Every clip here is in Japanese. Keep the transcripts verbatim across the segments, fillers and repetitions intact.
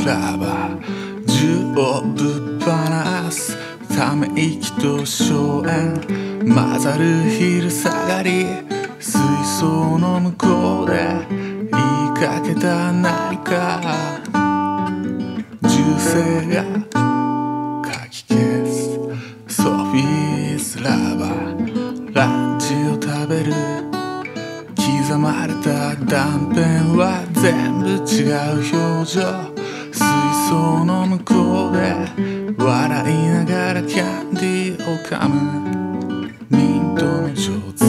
is lava 銃をぶっ放すため息と硝煙混ざる昼下がり水槽の向こうで言いかけた何か銃声がかき消すソフィースラバランチを食べる刻まれた断片は全部違う表情水槽の向こうで笑いながらキャンディーを噛むミントの錠剤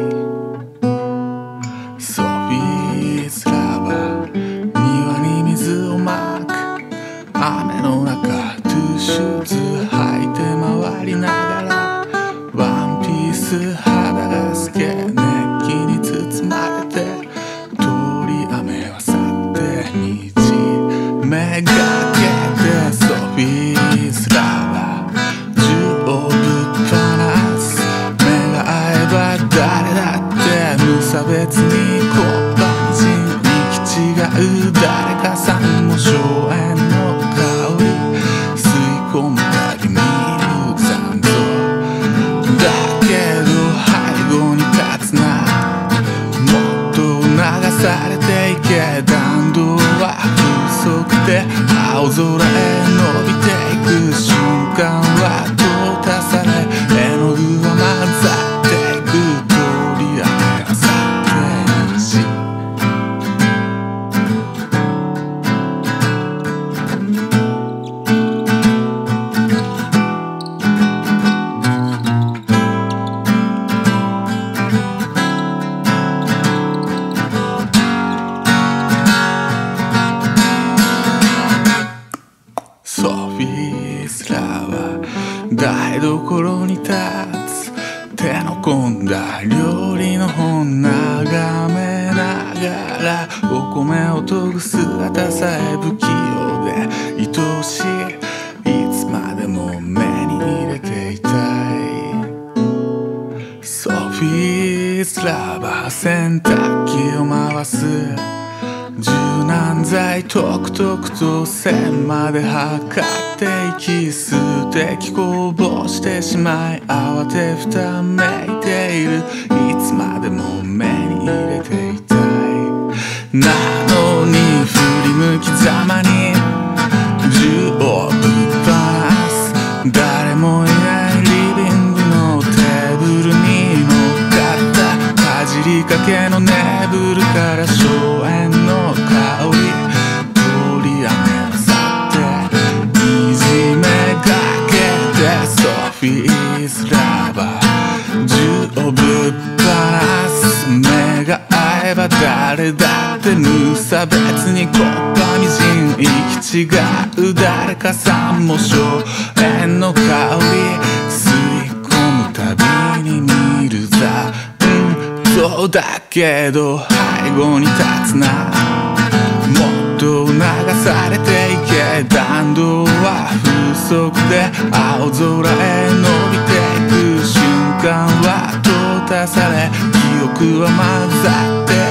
ソフィースラバ庭に水をまく雨の中トゥーシューズ履いて回りながらワンピース肌が透け熱気に包まれて通り雨は去って道めがけてソフィースラバ銃をぶっ放す目が合えば誰だって無差別にコンパニ人行き違う誰かさんも硝煙の香り吸い込むたび見る残像だけど背後に立つなもっと流されていけ弾道は不足で青空へ伸びていく瞬間は淘汰され絵の具は混ざっていく通り雨は去って虹ソフィースラは台所に立つ手の込んだ料理の本眺めながらお米を研ぐ姿さえ不器用で愛おしいいつまでも目に入れていたいソフィースラバ洗濯機を回す柔軟剤とくとくと線まで測っていき数滴こぼしてしまい慌てふためいているいつまでも目に入れていたいなのに振り向きざまに銃をぶっ放す誰もいないリビングのテーブルに乗っかったかじりかけのネブルから硝煙の香り通り雨は去っていじめがけてソフィースラバ銃をぶっ放す目が合えば誰だって無差別にコッパみじん行き違う誰かさんも硝煙の香り吸い込むたびに見るザそうだけど背後に立つなもっと流されていけ弾道は不足で青空へ伸びていく瞬間は淘汰され記憶は混ざって